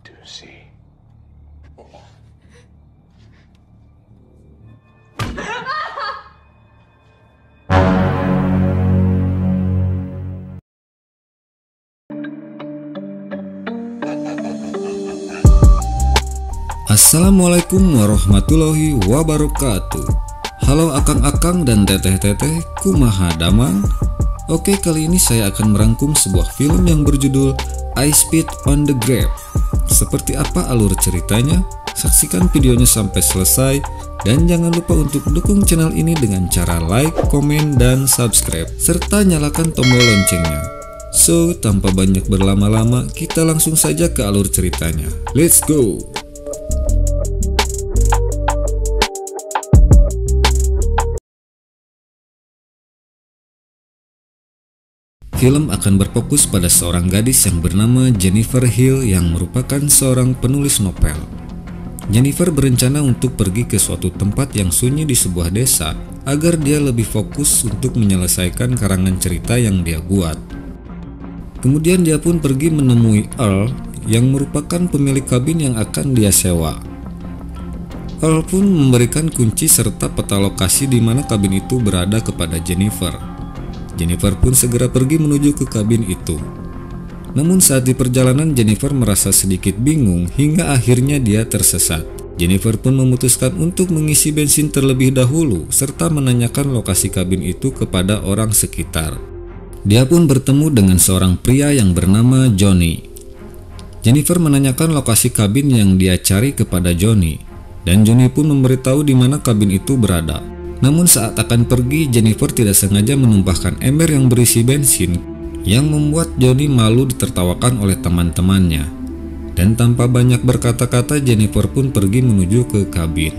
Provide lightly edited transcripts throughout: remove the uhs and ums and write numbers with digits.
to see. Assalamualaikum warahmatullahi wabarakatuh. Halo akang-akang dan teteh-teteh, kumaha damang? Oke, kali ini saya akan merangkum sebuah film yang berjudul I Spit on the Grave. Seperti apa alur ceritanya? Saksikan videonya sampai selesai dan jangan lupa untuk dukung channel ini dengan cara like, komen, dan subscribe serta nyalakan tombol loncengnya. So, tanpa banyak berlama-lama, kita langsung saja ke alur ceritanya. Let's go! Film akan berfokus pada seorang gadis yang bernama Jennifer Hill yang merupakan seorang penulis novel. Jennifer berencana untuk pergi ke suatu tempat yang sunyi di sebuah desa agar dia lebih fokus untuk menyelesaikan karangan cerita yang dia buat. Kemudian dia pun pergi menemui Earl yang merupakan pemilik kabin yang akan dia sewa. Earl pun memberikan kunci serta peta lokasi di mana kabin itu berada kepada Jennifer. Jennifer pun segera pergi menuju ke kabin itu. Namun saat di perjalanan Jennifer merasa sedikit bingung hingga akhirnya dia tersesat. Jennifer pun memutuskan untuk mengisi bensin terlebih dahulu serta menanyakan lokasi kabin itu kepada orang sekitar. Dia pun bertemu dengan seorang pria yang bernama Johnny. Jennifer menanyakan lokasi kabin yang dia cari kepada Johnny dan Johnny pun memberitahu di mana kabin itu berada. Namun saat akan pergi, Jennifer tidak sengaja menumpahkan ember yang berisi bensin yang membuat Johnny malu ditertawakan oleh teman-temannya. Dan tanpa banyak berkata-kata, Jennifer pun pergi menuju ke kabin.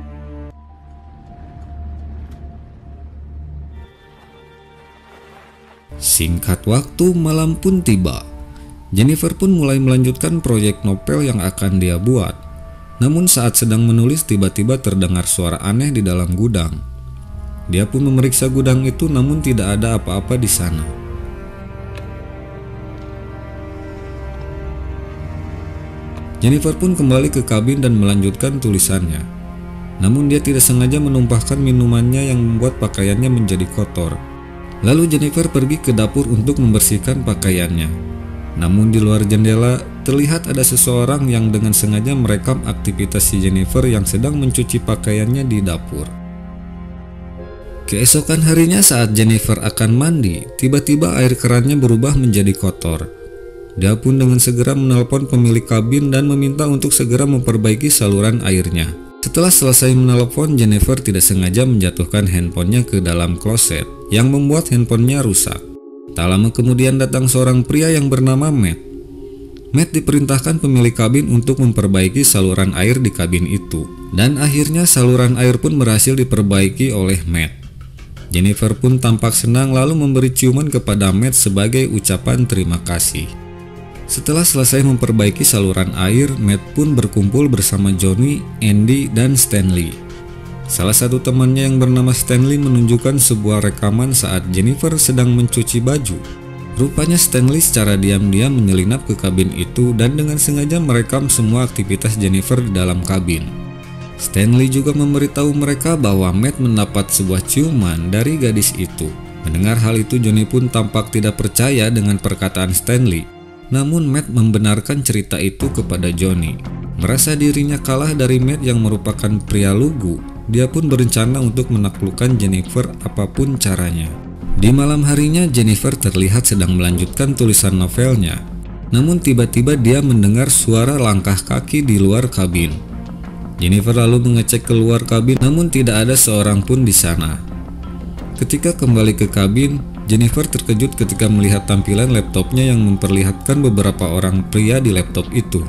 Singkat waktu, malam pun tiba. Jennifer pun mulai melanjutkan proyek novel yang akan dia buat. Namun saat sedang menulis, tiba-tiba terdengar suara aneh di dalam gudang. Dia pun memeriksa gudang itu, namun tidak ada apa-apa di sana. Jennifer pun kembali ke kabin dan melanjutkan tulisannya. Namun dia tidak sengaja menumpahkan minumannya yang membuat pakaiannya menjadi kotor. Lalu Jennifer pergi ke dapur untuk membersihkan pakaiannya. Namun di luar jendela terlihat ada seseorang yang dengan sengaja merekam aktivitas si Jennifer yang sedang mencuci pakaiannya di dapur. Keesokan harinya saat Jennifer akan mandi, tiba-tiba air kerannya berubah menjadi kotor. Dia pun dengan segera menelpon pemilik kabin dan meminta untuk segera memperbaiki saluran airnya. Setelah selesai menelpon, Jennifer tidak sengaja menjatuhkan handphonenya ke dalam kloset yang membuat handphonenya rusak. Tak lama kemudian datang seorang pria yang bernama Matt. Matt diperintahkan pemilik kabin untuk memperbaiki saluran air di kabin itu. Dan akhirnya saluran air pun berhasil diperbaiki oleh Matt. Jennifer pun tampak senang lalu memberi ciuman kepada Matt sebagai ucapan terima kasih. Setelah selesai memperbaiki saluran air, Matt pun berkumpul bersama Johnny, Andy, dan Stanley. Salah satu temannya yang bernama Stanley menunjukkan sebuah rekaman saat Jennifer sedang mencuci baju. Rupanya Stanley secara diam-diam menyelinap ke kabin itu dan dengan sengaja merekam semua aktivitas Jennifer di dalam kabin. Stanley juga memberitahu mereka bahwa Matt mendapat sebuah ciuman dari gadis itu. Mendengar hal itu, Johnny pun tampak tidak percaya dengan perkataan Stanley. Namun Matt membenarkan cerita itu kepada Johnny. Merasa dirinya kalah dari Matt yang merupakan pria lugu, dia pun berencana untuk menaklukkan Jennifer apapun caranya. Di malam harinya, Jennifer terlihat sedang melanjutkan tulisan novelnya. Namun tiba-tiba dia mendengar suara langkah kaki di luar kabin. Jennifer lalu mengecek keluar kabin, namun tidak ada seorang pun di sana. Ketika kembali ke kabin, Jennifer terkejut ketika melihat tampilan laptopnya yang memperlihatkan beberapa orang pria di laptop itu.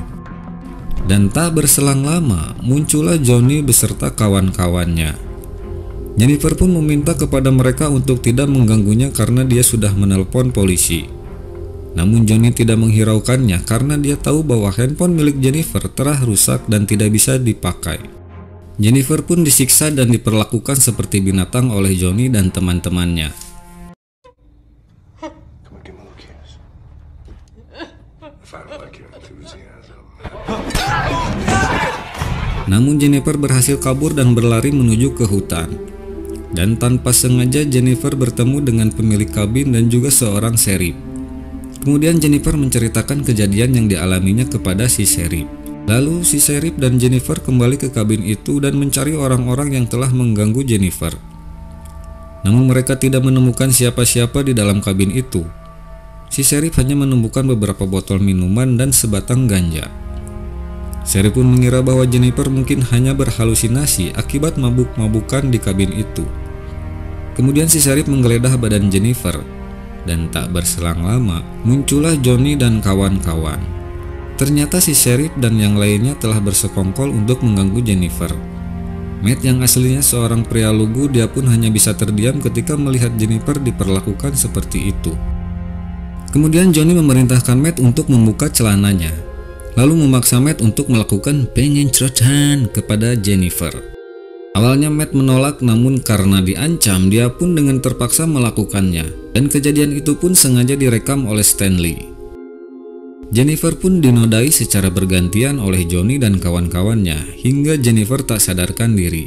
Dan tak berselang lama, muncullah Johnny beserta kawan-kawannya. Jennifer pun meminta kepada mereka untuk tidak mengganggunya karena dia sudah menelpon polisi. Namun Johnny tidak menghiraukannya karena dia tahu bahwa handphone milik Jennifer telah rusak dan tidak bisa dipakai. Jennifer pun disiksa dan diperlakukan seperti binatang oleh Johnny dan teman-temannya. Come on, give me a little kiss. If I don't like you. Namun Jennifer berhasil kabur dan berlari menuju ke hutan. Dan tanpa sengaja Jennifer bertemu dengan pemilik kabin dan juga seorang serif. Kemudian Jennifer menceritakan kejadian yang dialaminya kepada si serif. Lalu si serif dan Jennifer kembali ke kabin itu dan mencari orang-orang yang telah mengganggu Jennifer. Namun mereka tidak menemukan siapa-siapa di dalam kabin itu. Si serif hanya menemukan beberapa botol minuman dan sebatang ganja. Serif pun mengira bahwa Jennifer mungkin hanya berhalusinasi akibat mabuk-mabukan di kabin itu. Kemudian si serif menggeledah badan Jennifer, dan tak berselang lama muncullah Johnny dan kawan-kawan. Ternyata si serif dan yang lainnya telah bersekongkol untuk mengganggu Jennifer. Matt yang aslinya seorang pria lugu, dia pun hanya bisa terdiam ketika melihat Jennifer diperlakukan seperti itu. Kemudian Johnny memerintahkan Matt untuk membuka celananya, lalu memaksa Matt untuk melakukan pengencrocan kepada Jennifer. Awalnya Matt menolak, namun karena diancam, dia pun dengan terpaksa melakukannya, dan kejadian itu pun sengaja direkam oleh Stanley. Jennifer pun dinodai secara bergantian oleh Johnny dan kawan-kawannya, hingga Jennifer tak sadarkan diri.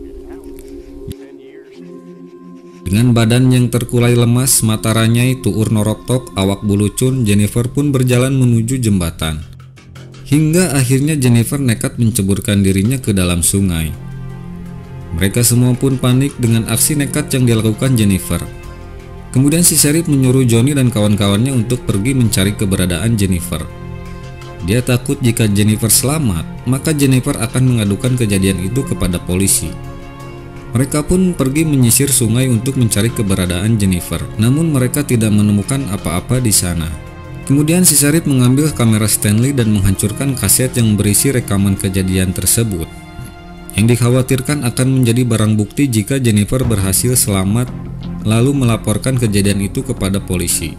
Dengan badan yang terkulai lemas, mata ranyai, tuur noroktok, awak bulucun, Jennifer pun berjalan menuju jembatan. Hingga akhirnya Jennifer nekat menceburkan dirinya ke dalam sungai. Mereka semua pun panik dengan aksi nekat yang dilakukan Jennifer. Kemudian si serif menyuruh Johnny dan kawan-kawannya untuk pergi mencari keberadaan Jennifer. Dia takut jika Jennifer selamat, maka Jennifer akan mengadukan kejadian itu kepada polisi. Mereka pun pergi menyisir sungai untuk mencari keberadaan Jennifer, namun mereka tidak menemukan apa-apa di sana. Kemudian si serif mengambil kamera Stanley dan menghancurkan kaset yang berisi rekaman kejadian tersebut, yang dikhawatirkan akan menjadi barang bukti jika Jennifer berhasil selamat, lalu melaporkan kejadian itu kepada polisi.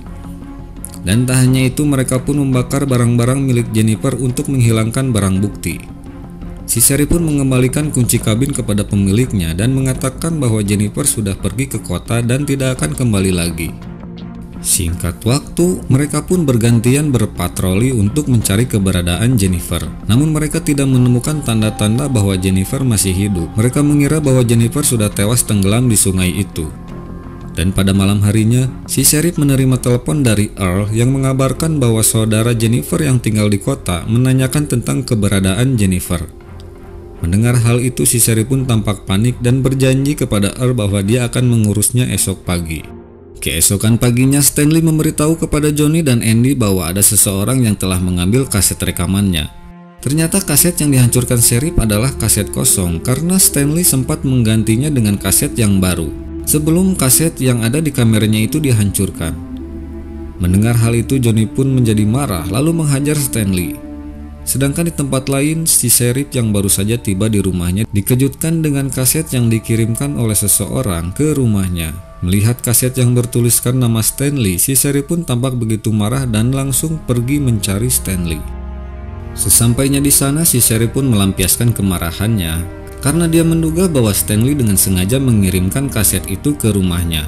Dan tak hanya itu, mereka pun membakar barang-barang milik Jennifer untuk menghilangkan barang bukti. Si serif pun mengembalikan kunci kabin kepada pemiliknya dan mengatakan bahwa Jennifer sudah pergi ke kota dan tidak akan kembali lagi. Singkat waktu, mereka pun bergantian berpatroli untuk mencari keberadaan Jennifer. Namun mereka tidak menemukan tanda-tanda bahwa Jennifer masih hidup. Mereka mengira bahwa Jennifer sudah tewas tenggelam di sungai itu. Dan pada malam harinya, si serif menerima telepon dari Earl yang mengabarkan bahwa saudara Jennifer yang tinggal di kota menanyakan tentang keberadaan Jennifer. Mendengar hal itu, si serif pun tampak panik dan berjanji kepada Earl bahwa dia akan mengurusnya esok pagi. Keesokan paginya, Stanley memberitahu kepada Johnny dan Andy bahwa ada seseorang yang telah mengambil kaset rekamannya. Ternyata kaset yang dihancurkan serif adalah kaset kosong karena Stanley sempat menggantinya dengan kaset yang baru sebelum kaset yang ada di kameranya itu dihancurkan. Mendengar hal itu, Johnny pun menjadi marah lalu menghajar Stanley. Sedangkan di tempat lain, si serif yang baru saja tiba di rumahnya dikejutkan dengan kaset yang dikirimkan oleh seseorang ke rumahnya. Melihat kaset yang bertuliskan nama Stanley, si serif pun tampak begitu marah dan langsung pergi mencari Stanley. Sesampainya di sana, si serif pun melampiaskan kemarahannya karena dia menduga bahwa Stanley dengan sengaja mengirimkan kaset itu ke rumahnya.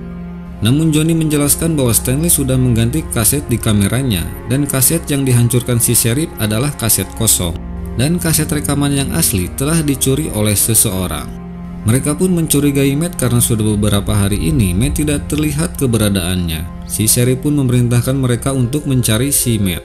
Namun Johnny menjelaskan bahwa Stanley sudah mengganti kaset di kameranya dan kaset yang dihancurkan si serif adalah kaset kosong dan kaset rekaman yang asli telah dicuri oleh seseorang. Mereka pun mencurigai Matt karena sudah beberapa hari ini Matt tidak terlihat keberadaannya. Si serif pun memerintahkan mereka untuk mencari si Matt.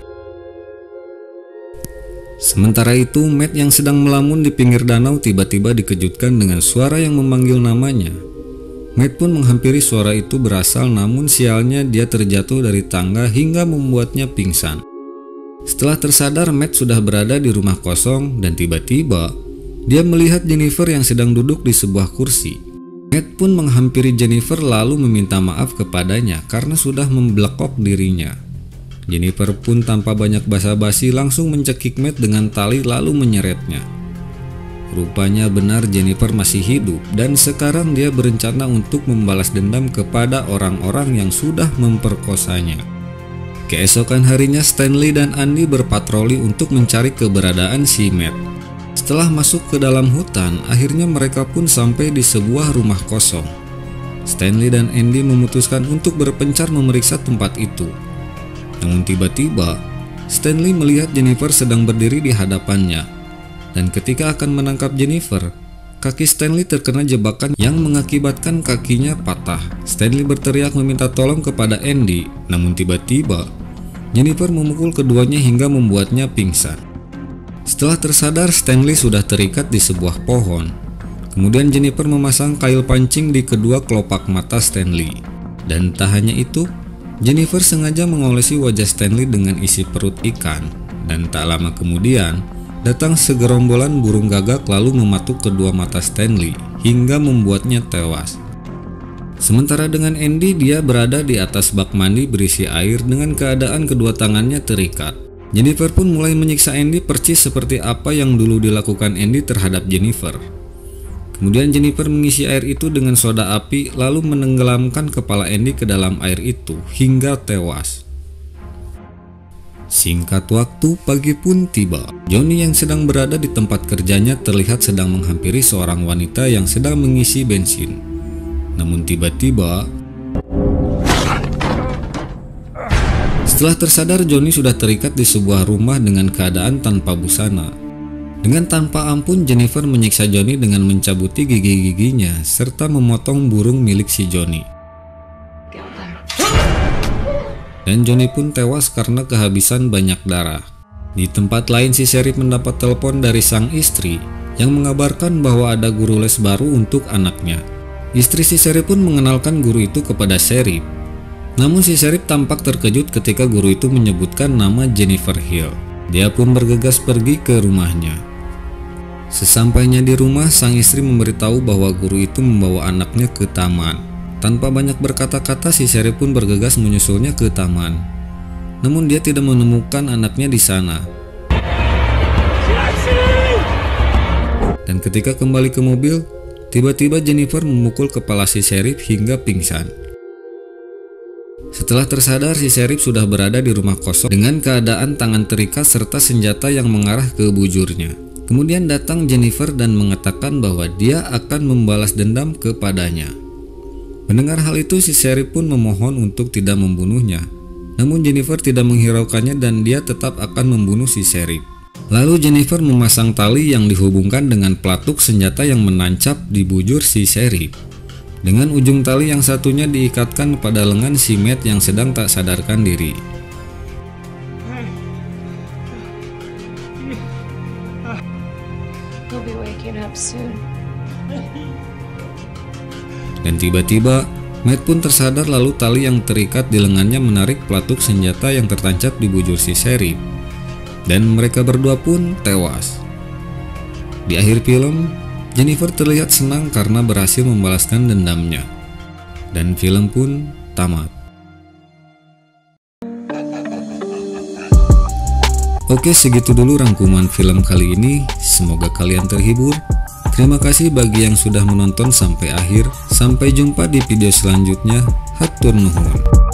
Sementara itu, Matt yang sedang melamun di pinggir danau tiba-tiba dikejutkan dengan suara yang memanggil namanya. Matt pun menghampiri suara itu berasal, namun sialnya dia terjatuh dari tangga hingga membuatnya pingsan. Setelah tersadar, Matt sudah berada di rumah kosong dan tiba-tiba dia melihat Jennifer yang sedang duduk di sebuah kursi. Matt pun menghampiri Jennifer lalu meminta maaf kepadanya karena sudah memblekok dirinya. Jennifer pun tanpa banyak basa-basi langsung mencekik Matt dengan tali lalu menyeretnya. Rupanya benar Jennifer masih hidup dan sekarang dia berencana untuk membalas dendam kepada orang-orang yang sudah memperkosanya. Keesokan harinya, Stanley dan Andy berpatroli untuk mencari keberadaan si Matt. Setelah masuk ke dalam hutan, akhirnya mereka pun sampai di sebuah rumah kosong. Stanley dan Andy memutuskan untuk berpencar memeriksa tempat itu. Namun tiba-tiba Stanley melihat Jennifer sedang berdiri di hadapannya, dan ketika akan menangkap Jennifer, kaki Stanley terkena jebakan yang mengakibatkan kakinya patah. Stanley berteriak meminta tolong kepada Andy, namun tiba-tiba Jennifer memukul keduanya hingga membuatnya pingsan. Setelah tersadar, Stanley sudah terikat di sebuah pohon. Kemudian Jennifer memasang kail pancing di kedua kelopak mata Stanley. Dan tak hanya itu, Jennifer sengaja mengolesi wajah Stanley dengan isi perut ikan. Dan tak lama kemudian, datang segerombolan burung gagak lalu mematuk kedua mata Stanley hingga membuatnya tewas. Sementara dengan Andy, dia berada di atas bak mandi berisi air dengan keadaan kedua tangannya terikat. Jennifer pun mulai menyiksa Andy percis seperti apa yang dulu dilakukan Andy terhadap Jennifer. Kemudian Jennifer mengisi air itu dengan soda api lalu menenggelamkan kepala Andy ke dalam air itu hingga tewas. Singkat waktu, pagi pun tiba. Johnny yang sedang berada di tempat kerjanya terlihat sedang menghampiri seorang wanita yang sedang mengisi bensin. Namun tiba-tiba, setelah tersadar, Johnny sudah terikat di sebuah rumah dengan keadaan tanpa busana. Dengan tanpa ampun, Jennifer menyiksa Johnny dengan mencabuti gigi-giginya serta memotong burung milik si Johnny. Dan Johnny pun tewas karena kehabisan banyak darah. Di tempat lain, si Sheriff mendapat telepon dari sang istri yang mengabarkan bahwa ada guru les baru untuk anaknya. Istri si Sheriff pun mengenalkan guru itu kepada Sheriff. Namun si Sheriff tampak terkejut ketika guru itu menyebutkan nama Jennifer Hill. Dia pun bergegas pergi ke rumahnya. Sesampainya di rumah, sang istri memberitahu bahwa guru itu membawa anaknya ke taman. Tanpa banyak berkata-kata, si Sheriff pun bergegas menyusulnya ke taman. Namun dia tidak menemukan anaknya di sana. Dan ketika kembali ke mobil, tiba-tiba Jennifer memukul kepala si Sheriff hingga pingsan. Setelah tersadar, si Sheriff sudah berada di rumah kosong dengan keadaan tangan terikat serta senjata yang mengarah ke bujurnya. Kemudian datang Jennifer dan mengatakan bahwa dia akan membalas dendam kepadanya. Mendengar hal itu, si Sheriff pun memohon untuk tidak membunuhnya. Namun Jennifer tidak menghiraukannya dan dia tetap akan membunuh si Sheriff. Lalu Jennifer memasang tali yang dihubungkan dengan pelatuk senjata yang menancap di bujur si Sheriff. Dengan ujung tali yang satunya diikatkan pada lengan si Matt yang sedang tak sadarkan diri. Dan tiba-tiba Matt pun tersadar lalu tali yang terikat di lengannya menarik pelatuk senjata yang tertancap di bujur si Sheriff. Dan mereka berdua pun tewas. Di akhir film, Jennifer terlihat senang karena berhasil membalaskan dendamnya. Dan film pun tamat. Oke, segitu dulu rangkuman film kali ini. Semoga kalian terhibur. Terima kasih bagi yang sudah menonton sampai akhir. Sampai jumpa di video selanjutnya. Hatur nuhun.